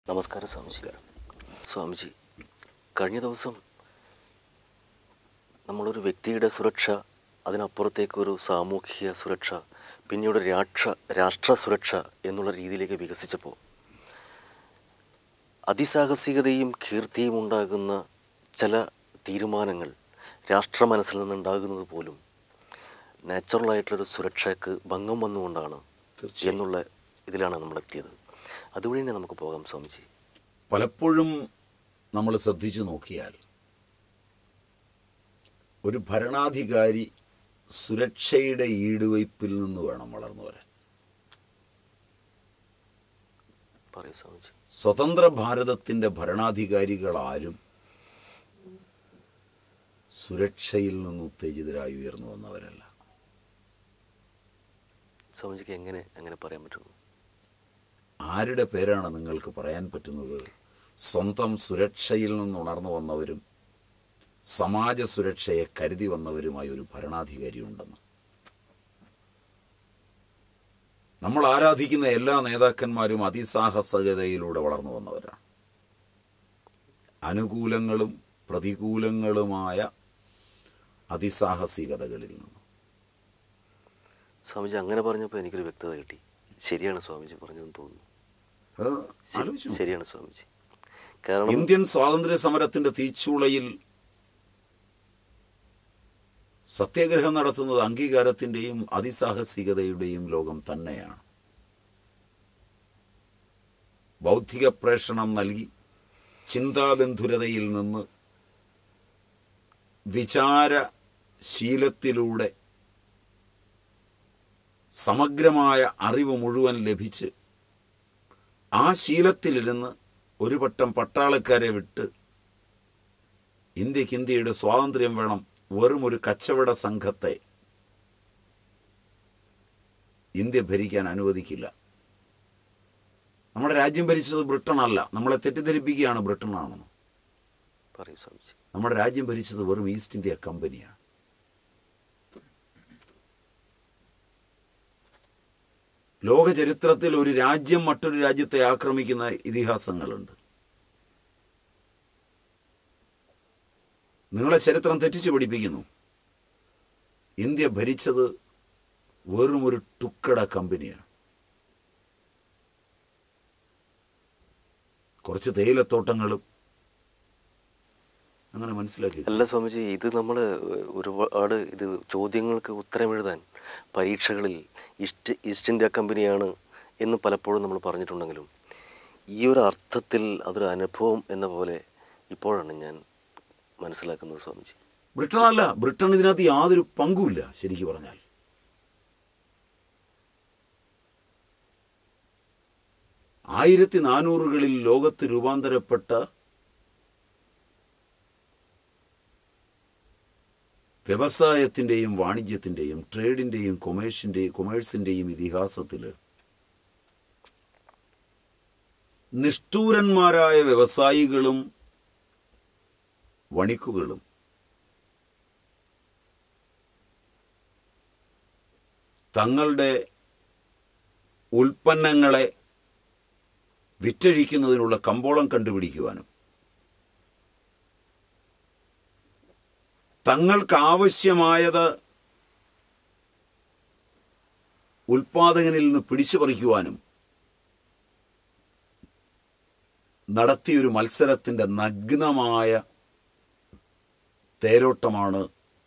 നമസ്കാരം സ്വാമിജി. സ്വാമിജി, കഴിഞ്ഞ ദിവസം നമ്മളൊരു വ്യക്തിയുടെ സുരക്ഷ, അതിനപ്പുറത്തേക്കൊരു സാമൂഹിക സുരക്ഷ, പിന്നീട് രാഷ്ട്ര സുരക്ഷ എന്നുള്ള രീതിയിലേക്ക് വികസിച്ചപ്പോൾ അതിസാഹസികതയും കീർത്തിയും ഉണ്ടാകുന്ന ചില തീരുമാനങ്ങൾ രാഷ്ട്ര മനസ്സിൽ നിന്നുണ്ടാകുന്നത് പോലും നാച്ചുറലായിട്ടുള്ളൊരു സുരക്ഷയ്ക്ക് ഭംഗം വന്നുകൊണ്ടാണ് എന്നുള്ള ഇതിലാണ് നമ്മളെത്തിയത്. അതുവഴി തന്നെ നമുക്ക് പോകാം സ്വാമിജി. പലപ്പോഴും നമ്മൾ ശ്രദ്ധിച്ചു നോക്കിയാൽ ഒരു ഭരണാധികാരി സുരക്ഷയുടെ ഈടുവയ്പിൽ നിന്ന് വേണം വളർന്നു വരാൻ. പറയൂ സ്വാമിജി. സ്വതന്ത്ര ഭാരതത്തിൻ്റെ ഭരണാധികാരികളാരും സുരക്ഷയിൽ നിന്ന് ഉത്തേജിതരായി ഉയർന്നു വന്നവരല്ല. സ്വാമിജിക്ക് എങ്ങനെ പറയാൻ പറ്റുന്നു? ആരുടെ പേരാണ് നിങ്ങൾക്ക് പറയാൻ പറ്റുന്നത് സ്വന്തം സുരക്ഷയിൽ നിന്ന് ഉണർന്നു വന്നവരും സമാജ സുരക്ഷയെ കരുതി വന്നവരുമായ ഒരു ഭരണാധികാരി ഉണ്ടെന്ന്? നമ്മൾ ആരാധിക്കുന്ന എല്ലാ നേതാക്കന്മാരും അതിസാഹസികതയിലൂടെ വളർന്നു വന്നവരാണ്. അനുകൂലങ്ങളും പ്രതികൂലങ്ങളുമായ അതിസാഹസികതകളിൽ നിന്ന്. സ്വാമിജി അങ്ങനെ പറഞ്ഞപ്പോൾ എനിക്കൊരു വ്യക്തത കിട്ടി. ശരിയാണ് സ്വാമിജി പറഞ്ഞതെന്ന് തോന്നുന്നു. ശരിയാണ് സ്വാമിജി. കാരണം ഇന്ത്യൻ സ്വാതന്ത്ര്യ സമരത്തിന്റെ തീച്ചൂളയിൽ സത്യാഗ്രഹം നടത്തുന്നത് അംഗീകാരത്തിന്റെയും അതിസാഹസികതയുടെയും ലോകം തന്നെയാണ്. ബൗദ്ധിക പ്രേഷണം നൽകി ചിന്താബന്ധുരതയിൽ നിന്ന് വിചാരശീലത്തിലൂടെ സമഗ്രമായ അറിവ് മുഴുവൻ ലഭിച്ച് ആ ശീലത്തിലിരുന്ന് ഒരു പട്ടം പട്ടാളക്കാരെ വിട്ട് ഇന്ത്യയുടെ സ്വാതന്ത്ര്യം വേണം, വെറും ഒരു കച്ചവട സംഘത്തെ ഇന്ത്യ ഭരിക്കാൻ അനുവദിക്കില്ല. നമ്മുടെ രാജ്യം ഭരിച്ചത് ബ്രിട്ടനല്ല. നമ്മളെ തെറ്റിദ്ധരിപ്പിക്കുകയാണ് ബ്രിട്ടനാണെന്ന്. നമ്മുടെ രാജ്യം ഭരിച്ചത് വെറും ഈസ്റ്റ് ഇന്ത്യ കമ്പനിയാണ്. ലോക ചരിത്രത്തിൽ ഒരു രാജ്യം മറ്റൊരു രാജ്യത്തെ ആക്രമിക്കുന്ന ഇതിഹാസങ്ങളുണ്ട്. നിങ്ങളെ ചരിത്രം തെറ്റിച്ച് പഠിപ്പിക്കുന്നു. ഇന്ത്യ ഭരിച്ചത് വെറും ഒരു തുക്കട കമ്പനിയാണ്. കുറച്ച് തേയിലത്തോട്ടങ്ങളും അങ്ങനെ മനസ്സിലാക്കി. അല്ല സ്വാമിജി, ഇത് നമ്മൾ ഒരുപാട് ചോദ്യങ്ങൾക്ക് ഉത്തരമെഴുതാൻ പരീക്ഷകളിൽ ഈസ്റ്റ് ഇന്ത്യ കമ്പനിയാണ് എന്ന് പലപ്പോഴും നമ്മൾ പറഞ്ഞിട്ടുണ്ടെങ്കിലും ഈ ഒരു അർത്ഥത്തിൽ അതൊരു അനുഭവം എന്ന പോലെ ഇപ്പോഴാണ് ഞാൻ മനസ്സിലാക്കുന്നത് സ്വാമിജി. ബ്രിട്ടനല്ല, ബ്രിട്ടൻ ഇതിനകത്ത് യാതൊരു പങ്കുമില്ല. ശരിക്കും പറഞ്ഞാൽ 1400-കളിൽ ലോകത്ത് രൂപാന്തരപ്പെട്ട വ്യവസായത്തിൻ്റെയും വാണിജ്യത്തിൻ്റെയും ട്രേഡിൻ്റെയും കൊമേഴ്സിൻ്റെയും ഇതിഹാസത്തിൽ നിഷ്ഠൂരന്മാരായ വ്യവസായികളും വണിക്കുകളും തങ്ങളുടെ ഉൽപ്പന്നങ്ങളെ വിറ്റഴിക്കുന്നതിനുള്ള കമ്പോളം കണ്ടുപിടിക്കുവാനും തങ്ങൾക്കാവശ്യമായത് ഉൽപാദകനിൽ നിന്ന് പിടിച്ചു പറിക്കുവാനും നടത്തിയൊരു മത്സരത്തിൻ്റെ നഗ്നമായ തേരോട്ടമാണ്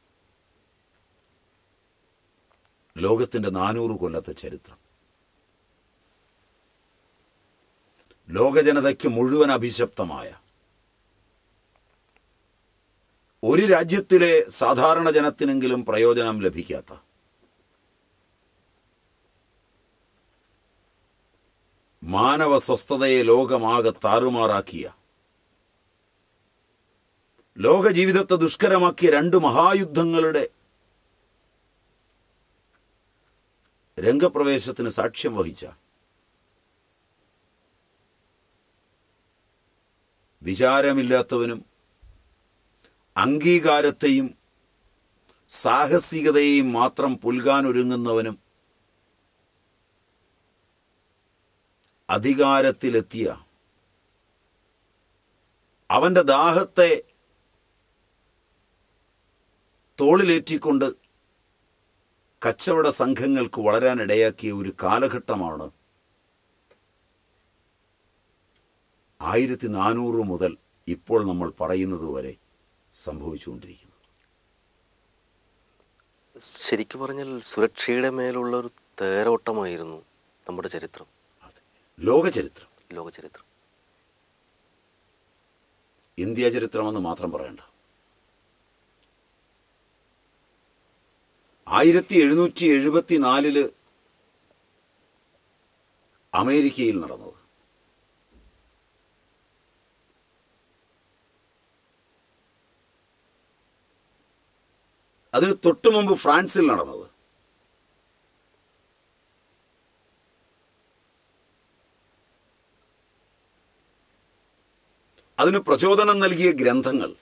ലോകത്തിൻ്റെ 400 കൊല്ലത്തെ ചരിത്രം. ലോകജനതയ്ക്ക് മുഴുവൻ അഭിശപ്തമായ, ഒരു രാജ്യത്തിലെ സാധാരണ ജനത്തിനെങ്കിലും പ്രയോജനം ലഭിക്കാത്ത, മാനവ സ്വസ്ഥതയെ ലോകമാകെ താറുമാറാക്കിയ, ലോകജീവിതത്തെ ദുഷ്കരമാക്കിയ 2 മഹായുദ്ധങ്ങളുടെ രംഗപ്രവേശത്തിന് സാക്ഷ്യം വഹിച്ച, വിചാരമില്ലാത്തവനും അംഗീകാരത്തെയും സാഹസികതയെയും മാത്രം പുൽകാനൊരുങ്ങുന്നവനും അധികാരത്തിലെത്തിയ അവൻ്റെ ദാഹത്തെ തോളിലേറ്റിക്കൊണ്ട് കച്ചവട സംഘങ്ങൾക്ക് വളരാനിടയാക്കിയ ഒരു കാലഘട്ടമാണ് 1400 മുതൽ ഇപ്പോൾ നമ്മൾ പറയുന്നത് വരെ സംഭവിച്ചുകൊണ്ടിരിക്കുന്നത്. ശരിക്കും പറഞ്ഞാൽ സുരക്ഷയുടെ മേലുള്ള ഒരു തേരോട്ടമായിരുന്നു നമ്മുടെ ചരിത്രം. ലോകചരിത്രം, ലോകചരിത്രം. ഇന്ത്യ ചരിത്രമെന്ന് മാത്രം പറയണ്ട. 1774 അമേരിക്കയിൽ നടന്നത്, അതിന് തൊട്ടു മുമ്പ് ഫ്രാൻസിൽ നടന്നത്, അതിന് പ്രചോദനം നൽകിയ ഗ്രന്ഥങ്ങൾ,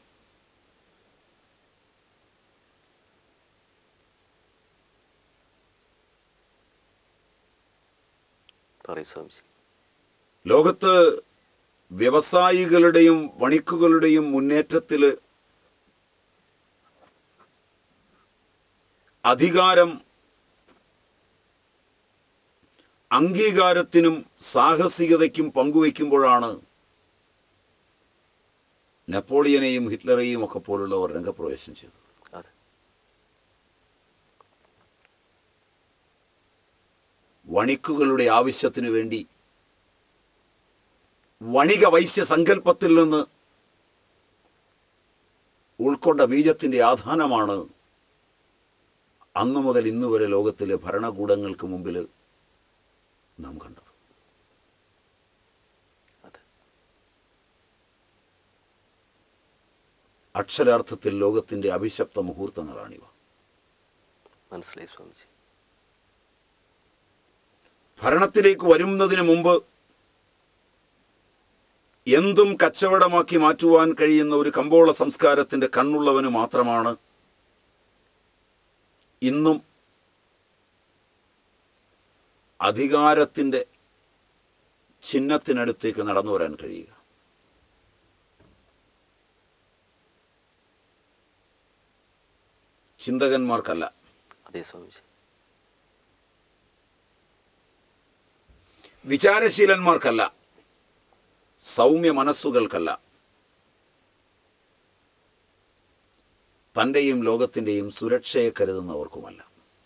ലോകത്ത് വ്യവസായികളുടെയും വണിക്കുകളുടെയും മുന്നേറ്റത്തിൽ അധികാരം അംഗീകാരത്തിനും സാഹസികതയ്ക്കും പങ്കുവയ്ക്കുമ്പോഴാണ് നെപ്പോളിയനെയും ഹിറ്റ്ലറെയും ഒക്കെ പോലുള്ളവർ രംഗപ്രവേശം ചെയ്തത്. വണിക്കുകളുടെ ആവശ്യത്തിനു വേണ്ടി വണിക വൈശ്യ സങ്കല്പത്തിൽ നിന്ന് ഉൾക്കൊണ്ട ബീജത്തിൻ്റെ ആധാനമാണ് അന്നു മുതൽ ഇന്നു വരെ ലോകത്തിലെ ഭരണകൂടങ്ങൾക്ക് മുമ്പിൽ നാം കണ്ടത്. അക്ഷരാർത്ഥത്തിൽ ലോകത്തിൻ്റെ അഭിശപ്ത മുഹൂർത്തങ്ങളാണിവ. മനസ്സിലായി സ്വാമിജി. ഭരണത്തിലേക്ക് വരുന്നതിന് മുമ്പ് എന്തും കച്ചവടമാക്കി മാറ്റുവാൻ കഴിയുന്ന ഒരു കമ്പോള സംസ്കാരത്തിൻ്റെ കണ്ണുള്ളവന് മാത്രമാണ് ഇന്നും അധികാരത്തിൻ്റെ ചിഹ്നത്തിനടുത്തേക്ക് നടന്നു വരാൻ കഴിയുക. ചിന്തകന്മാർക്കല്ല. അതേ സ്വാമിജി. വിചാരശീലന്മാർക്കല്ല, സൗമ്യ മനസ്സുകൾക്കല്ല, തൻ്റെയും ലോകത്തിൻ്റെയും സുരക്ഷയെ കരുതുന്നവർക്കുമല്ല.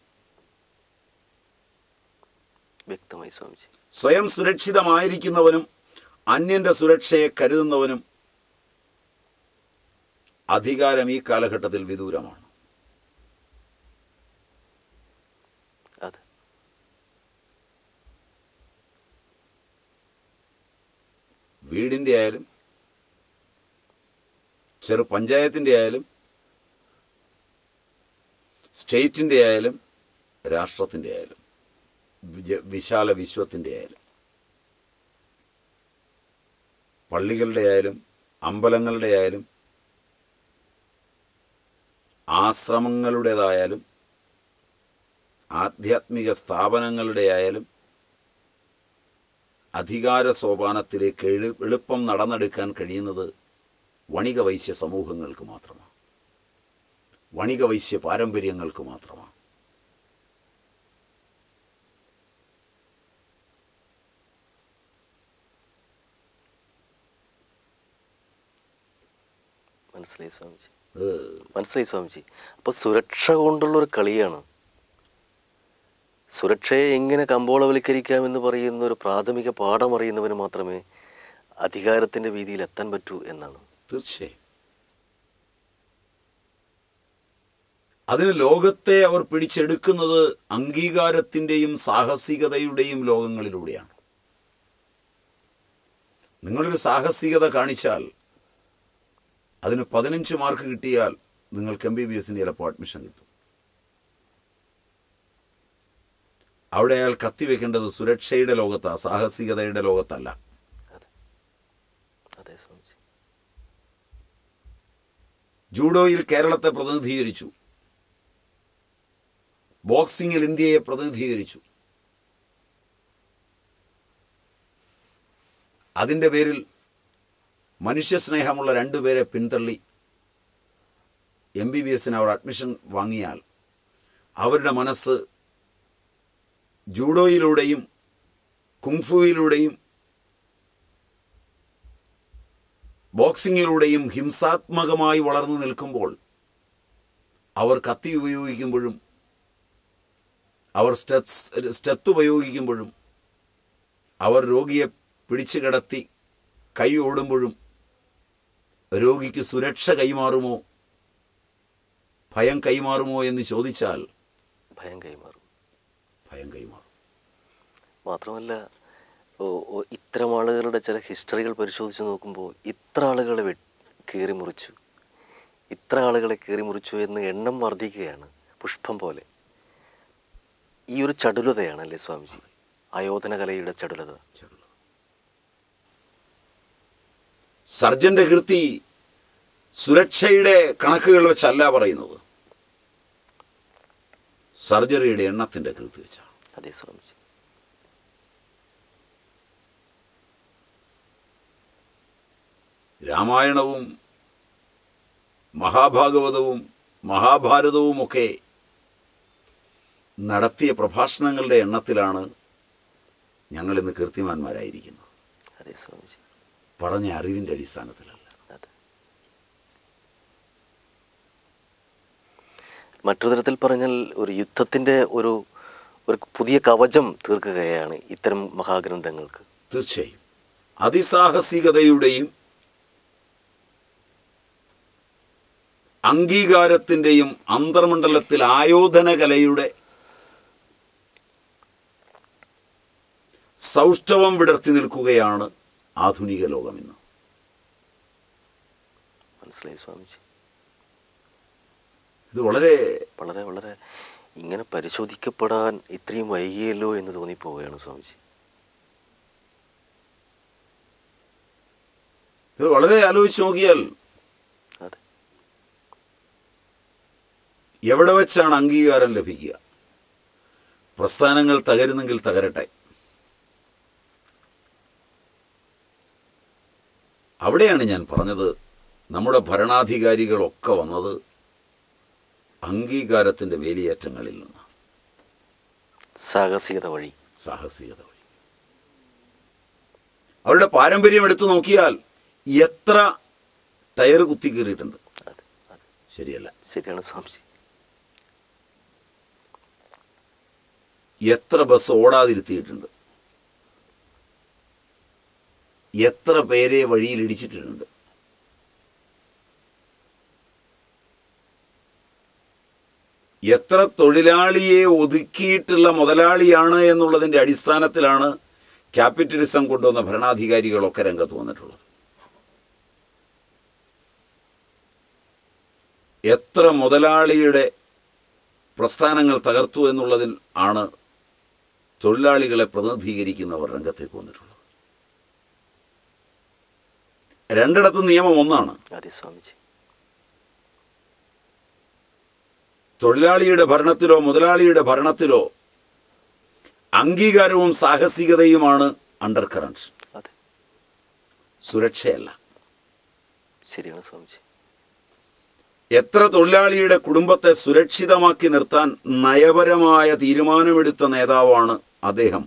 വ്യക്തമായി സ്വാമിജി. സ്വയം സുരക്ഷിതമായിരിക്കുന്നവനും അന്യന്റെ സുരക്ഷയെ കരുതുന്നവനും അധികാരം ഈ കാലഘട്ടത്തിൽ വിദൂരമാണ്. വീടിൻ്റെ ആയാലും ചെറു പഞ്ചായത്തിൻ്റെ ആയാലും സ്റ്റേറ്റിൻ്റെ ആയാലും രാഷ്ട്രത്തിൻ്റെ ആയാലും വിശാല വിശ്വത്തിൻ്റെ ആയാലും പള്ളികളുടെ ആയാലും അമ്പലങ്ങളുടെ ആയാലും ആശ്രമങ്ങളുടേതായാലും ആധ്യാത്മിക സ്ഥാപനങ്ങളുടെ ആയാലും അധികാര സോപാനത്തിലേക്ക് എളുപ്പം നടന്നെടുക്കാൻ കഴിയുന്നത് വണിക വൈശ്യ സമൂഹങ്ങൾക്ക് മാത്രമാണ്, വണിക വൈശ്യ പാരമ്പര്യങ്ങൾക്ക് മാത്രമാണ്. മനസ്സിലായി സ്വാമിജി. മനസ്സിലായി സ്വാമിജി. അപ്പോൾ സുരക്ഷ കൊണ്ടുള്ളൊരു കളിയാണ്. സുരക്ഷയെ എങ്ങനെ കമ്പോളവൽക്കരിക്കാമെന്ന് പറയുന്ന ഒരു പ്രാഥമിക പാഠം അറിയുന്നവന് മാത്രമേ അധികാരത്തിൻ്റെ വീതിയിൽ എത്താൻ പറ്റൂ എന്നാണ്. തീർച്ചയായും. അതിന് ലോകത്തെ അവർ പിടിച്ചെടുക്കുന്നത് അംഗീകാരത്തിൻ്റെയും സാഹസികതയുടെയും ലോകങ്ങളിലൂടെയാണ്. നിങ്ങളൊരു സാഹസികത കാണിച്ചാൽ അതിന് 15 മാർക്ക് കിട്ടിയാൽ നിങ്ങൾക്ക് MBBS ചിലപ്പോൾ അഡ്മിഷൻ കിട്ടും. അവിടെ അയാൾ കത്തിവെക്കേണ്ടത് സുരക്ഷയുടെ ലോകത്താണ്, സാഹസികതയുടെ ലോകത്തല്ല. ജൂഡോയിൽ കേരളത്തെ പ്രതിനിധീകരിച്ചു, ബോക്സിങ്ങിൽ ഇന്ത്യയെ പ്രതിനിധീകരിച്ചു. അതിൻ്റെ പേരിൽ മനുഷ്യസ്നേഹമുള്ള രണ്ടുപേരെ പിന്തള്ളി MBBS അവർ അഡ്മിഷൻ വാങ്ങിയാൽ അവരുടെ മനസ്സ് ജൂഡോയിലൂടെയും കുങ്ഫുവിലൂടെയും ബോക്സിങ്ങിലൂടെയും ഹിംസാത്മകമായി വളർന്നു നിൽക്കുമ്പോൾ അവർ കത്തി ഉപയോഗിക്കുമ്പോഴും അവർ സ്റ്റെത്ത് ഉപയോഗിക്കുമ്പോഴും അവർ രോഗിയെ പിടിച്ചു കിടത്തി കൈ ഓടുമ്പോഴും രോഗിക്ക് സുരക്ഷ കൈമാറുമോ ഭയം കൈമാറുമോ എന്ന് ചോദിച്ചാൽ ഭയം കൈമാറും. മാത്രമല്ല ഇത്തരം ആളുകളുടെ ചില ഹിസ്റ്ററികൾ പരിശോധിച്ച് നോക്കുമ്പോൾ ഇത്ര ആളുകളെ കീറി മുറിച്ചു എന്ന് എണ്ണം വർദ്ധിക്കുകയാണ് പുഷ്പം പോലെ. ഈ ഒരു ചടുലതയാണല്ലേ സ്വാമിജി ആയോധന കലയുടെ ചടുലത. സർജന്റെ കീർത്തി സുരക്ഷയുടെ കണക്കുകൾ വെച്ചല്ല പറയുന്നത്, സർജറിയുടെ എണ്ണത്തിന്റെ കീർത്തി വെച്ചാണ്. അതെ സ്വാമിജി. രാമായണവും മഹാഭാഗവതവും മഹാഭാരതവുമൊക്കെ നടത്തിയ പ്രഭാഷണങ്ങളുടെ എണ്ണത്തിലാണ് ഞങ്ങളിന്ന് കീർത്തിമാന്മാരായിരിക്കുന്നത്. അതെ സ്വാമിജി. പറഞ്ഞ അറിവിൻ്റെ അടിസ്ഥാനത്തിലല്ല. മറ്റൊരു തരത്തിൽ പറഞ്ഞാൽ ഒരു യുദ്ധത്തിൻ്റെ ഒരു പുതിയ കവചം തീർക്കുകയാണ് ഇത്തരം മഹാഗ്രന്ഥങ്ങൾക്ക്. തീർച്ചയായും അതിസാഹസികതയുടെയും അംഗീകാരത്തിൻ്റെയും അന്തർമണ്ഡലത്തിൽ ആയോധന കലയുടെ സൗഷ്ഠവം വിടർത്തി നിൽക്കുകയാണ് ആധുനിക ലോകമെന്ന്. മനസ്സിലായി സ്വാമിജി. ഇത് വളരെ വളരെ വളരെ ഇങ്ങനെ പരിശോധിക്കപ്പെടാൻ ഇത്രയും വൈകിയല്ലോ എന്ന് തോന്നിപ്പോവുകയാണ് സ്വാമിജി. ഇത് വളരെ ആലോചിച്ച് നോക്കിയാൽ അതെ, എവിടെ വെച്ചാണ് അംഗീകാരം ലഭിക്കുക? പ്രസ്ഥാനങ്ങൾ തകരുന്നെങ്കിൽ തകരട്ടെ, അവിടെയാണ് ഞാൻ പറഞ്ഞത് നമ്മുടെ ഭരണാധികാരികളൊക്കെ വന്നത് അംഗീകാരത്തിൻ്റെ വേലിയേറ്റങ്ങളിൽ നിന്ന്, സാഹസികത വഴി. അവരുടെ പാരമ്പര്യം എടുത്തു നോക്കിയാൽ എത്ര ടയർ കുത്തി കീറിയിട്ടുണ്ട്. ശരിയല്ല? ശരിയാണ് സ്വാമിജി. എത്ര ബസ് ഓടാതിരുത്തിയിട്ടുണ്ട്, എത്ര പേരെ വഴിയിൽ ഇടിച്ചിട്ടുണ്ട്. എത്ര തൊഴിലാളിയെ ഒതുക്കിയിട്ടുള്ള മുതലാളിയാണ് എന്നുള്ളതിൻ്റെ അടിസ്ഥാനത്തിലാണ് ക്യാപിറ്റലിസം കൊണ്ടുവന്ന ഭരണാധികാരികളൊക്കെ രംഗത്ത് വന്നിട്ടുള്ളത്. എത്ര മുതലാളിയുടെ പ്രസ്ഥാനങ്ങൾ തകർത്തു എന്നുള്ളതിൽ ആണ് തൊഴിലാളികളെ പ്രതിനിധീകരിക്കുന്നവർ രംഗത്തേക്ക് വന്നിട്ടുള്ളത്. രണ്ടിടത്തും നിയമം ഒന്നാണ്. അതെ സ്വാമിജി. തൊഴിലാളിയുടെ ഭരണത്തിലോ മുതലാളിയുടെ ഭരണത്തിലോ അംഗീകാരവും സാഹസികതയുമാണ് അണ്ടർ കറന്റ്. അതെ, സുരക്ഷയല്ല. ശരിയാണ് സ്വാമിജി. എത്ര തൊഴിലാളിയുടെ കുടുംബത്തെ സുരക്ഷിതമാക്കി നിർത്താൻ നയപരമായ തീരുമാനമെടുത്ത നേതാവാണ് അദ്ദേഹം.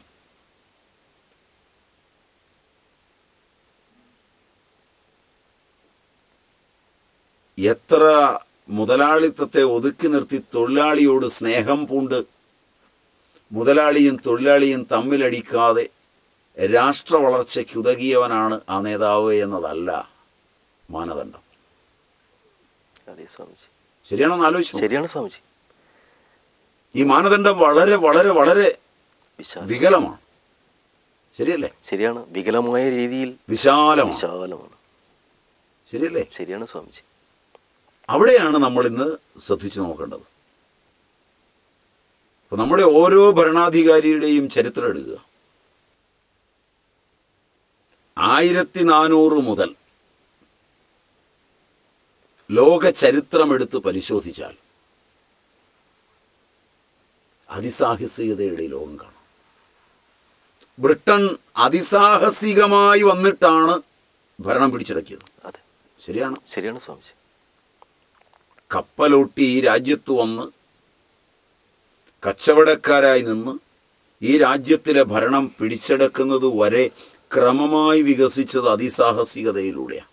എത്ര മുതലാളിത്തത്തെ ഒതുക്കി നിർത്തി തൊഴിലാളിയോട് സ്നേഹം പൂണ്ട് മുതലാളിയും തൊഴിലാളിയും തമ്മിലടിക്കാതെ രാഷ്ട്ര വളർച്ചയ്ക്ക് ഉതകിയവനാണ് ആ നേതാവ് എന്നതല്ല മാനദണ്ഡം. അതെ സ്വാമിജി. ശരിയാണോന്ന് ആലോചിച്ചു? ശരിയാണ് സ്വാമിജി. ഈ മാനദണ്ഡം വളരെ വളരെ വളരെ വികലമാണ്. ശരിയല്ലേ? ശരിയാണ്. വികലമായ രീതിയിൽ വിശാലമാണ്. ശരിയല്ലേ? ശരിയാണ് സ്വാമിജി. അവിടെയാണ് നമ്മൾ ഇന്ന് ശ്രദ്ധിച്ചു നോക്കേണ്ടത്. അപ്പോൾ നമ്മുടെ ഓരോ ഭരണാധികാരിയുടെയും ചരിത്രം എടുക്കുക. 1400 മുതൽ ലോക ചരിത്രമെടുത്ത് പരിശോധിച്ചാൽ അതിസാഹസികതയുടെ ലോകം കാണാം. ബ്രിട്ടൻ അതിസാഹസികമായി വന്നിട്ടാണ് ഭരണം പിടിച്ചടക്കിയത്. അതെ, ശരിയാണ്. ശരിയാണ് സ്വാമിജി. കപ്പലോട്ടി ഈ രാജ്യത്ത് വന്ന് കച്ചവടക്കാരായി നിന്ന് ഈ രാജ്യത്തിലെ ഭരണം പിടിച്ചെടുക്കുന്നത് വരെ ക്രമമായി വികസിച്ചത് അതിസാഹസികതയിലൂടെയാണ്.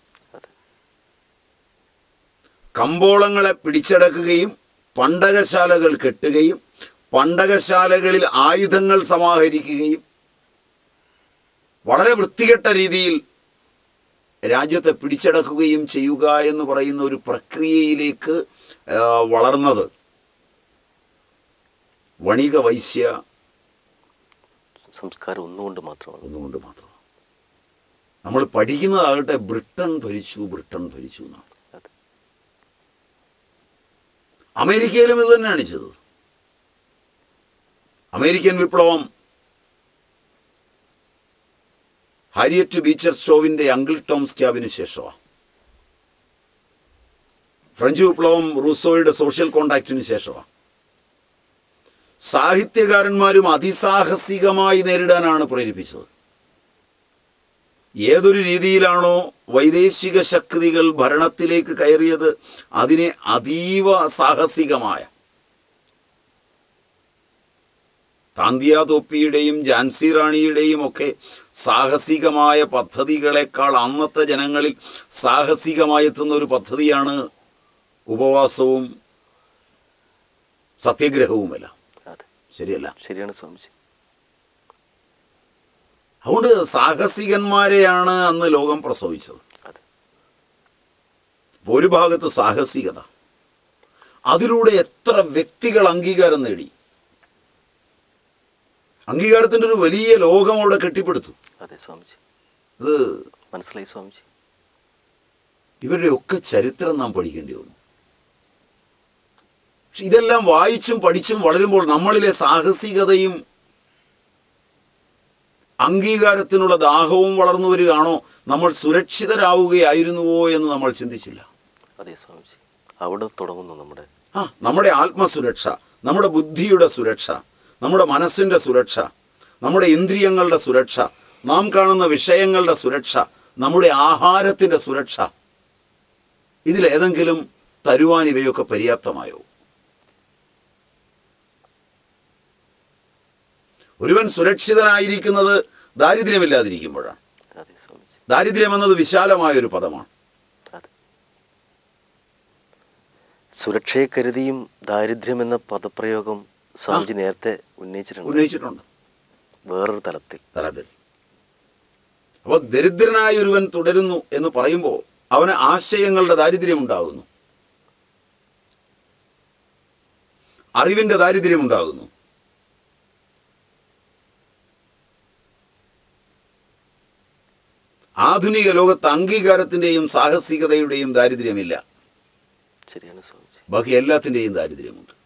കമ്പോളങ്ങളെ പിടിച്ചടക്കുകയും പണ്ടകശാലകൾ കെട്ടുകയും പണ്ടകശാലകളിൽ ആയുധങ്ങൾ സമാഹരിക്കുകയും വളരെ വൃത്തികെട്ട രീതിയിൽ രാജ്യത്തെ പിടിച്ചടക്കുകയും ചെയ്യുക എന്ന് പറയുന്ന ഒരു പ്രക്രിയയിലേക്ക് വളർന്നത് വണിക വൈശ്യ സംസ്കാരം ഒന്നുകൊണ്ട് മാത്രമാണ്. നമ്മൾ പഠിക്കുന്നതാകട്ടെ ബ്രിട്ടൻ ഭരിച്ചു എന്നാണ്. അമേരിക്കയിലും ഇത് തന്നെയാണ് ചെയ്തത്. അമേരിക്കൻ വിപ്ലവം ഹാരിയറ്റ് ബീച്ചർ സ്റ്റോവിൻ്റെ അങ്കിൾ ടോം സ്ക്യാബിന് ശേഷമാണ്. ഫ്രഞ്ച് വിപ്ലവം റൂസോയുടെ സോഷ്യൽ കോൺട്രാക്റ്റിന് ശേഷമാണ്. സാഹിത്യകാരന്മാരും അതിസാഹസികമായി നേരിടാനാണ് പ്രേരിപ്പിച്ചത്. ഏതൊരു രീതിയിലാണോ വൈദേശിക ശക്തികൾ ഭരണത്തിലേക്ക് കയറിയത് അതിനെ അതീവ സാഹസികമായ താന്തിയ തോപ്പിയുടെയും ഝാൻസി റാണിയുടെയും ഒക്കെ സാഹസികമായ പദ്ധതികളെക്കാൾ അന്നത്തെ ജനങ്ങളിൽ സാഹസികമായി എത്തുന്ന ഒരു പദ്ധതിയാണ് ഉപവാസവും സത്യഗ്രഹവുമല്ല. ശരിയല്ല? ശരിയാണ് സ്വാമിജി. അതുകൊണ്ട് സാഹസികന്മാരെയാണ് അന്ന് ലോകം പ്രസവിച്ചത്. ഒരു ഭാഗത്ത് സാഹസികത, അതിലൂടെ എത്ര വ്യക്തികൾ അംഗീകാരം നേടി. അംഗീകാരത്തിൻ്റെ ഒരു വലിയ ലോകം അവിടെ കെട്ടിപ്പടുത്തു. അതെ സ്വാമിജി, അത് മനസ്സിലായി സ്വാമിജി. ഇവരുടെ ഒക്കെ ചരിത്രം നാം പഠിക്കേണ്ടി വന്നു. പക്ഷെ ഇതെല്ലാം വായിച്ചും പഠിച്ചും വളരുമ്പോൾ നമ്മളിലെ സാഹസികതയും അംഗീകാരത്തിനുള്ള ദാഹവും വളർന്നു വരികയാണോ, നമ്മൾ സുരക്ഷിതരാവുകയായിരുന്നുവോ എന്ന് നമ്മൾ ചിന്തിച്ചില്ല. അതെ സ്വാമിജി, അവിടെ തുടങ്ങുന്നു നമ്മുടെ ആത്മസുരക്ഷ, നമ്മുടെ ബുദ്ധിയുടെ സുരക്ഷ, നമ്മുടെ മനസ്സിൻ്റെ സുരക്ഷ, നമ്മുടെ ഇന്ദ്രിയങ്ങളുടെ സുരക്ഷ, നാം കാണുന്ന വിഷയങ്ങളുടെ സുരക്ഷ, നമ്മുടെ ആഹാരത്തിൻ്റെ സുരക്ഷ. ഇതിലേതെങ്കിലും തരുവാൻ ഇവയൊക്കെ പര്യാപ്തമായോ? ഒരുവൻ സുരക്ഷിതനായിരിക്കുന്നത് ദാരിദ്ര്യമില്ലാതിരിക്കുമ്പോഴാണ്. ദാരിദ്ര്യം എന്നത് വിശാലമായൊരു പദമാണ്. സുരക്ഷയെ കരുതിയും ദാരിദ്ര്യം എന്ന പദപ്രയോഗം സ്വാമിജി നേരത്തെ ഉന്നയിച്ചിട്ടുണ്ട് വേറൊരു തലത്തിൽ. അപ്പോൾ ദരിദ്രനായ ഒരുവൻ തുടരുന്നു എന്ന് പറയുമ്പോൾ അവന് ആശയങ്ങളുടെ ദാരിദ്ര്യം ഉണ്ടാകുന്നു, അറിവിൻ്റെ ദാരിദ്ര്യം ഉണ്ടാകുന്നു. ആധുനിക ലോകത്ത് അംഗീകാരത്തിൻ്റെയും സാഹസികതയുടെയും ദാരിദ്ര്യമില്ല. ശരിയാണ് സ്വാമിജി. ബാക്കി എല്ലാത്തിൻ്റെയും ദാരിദ്ര്യമുണ്ട്.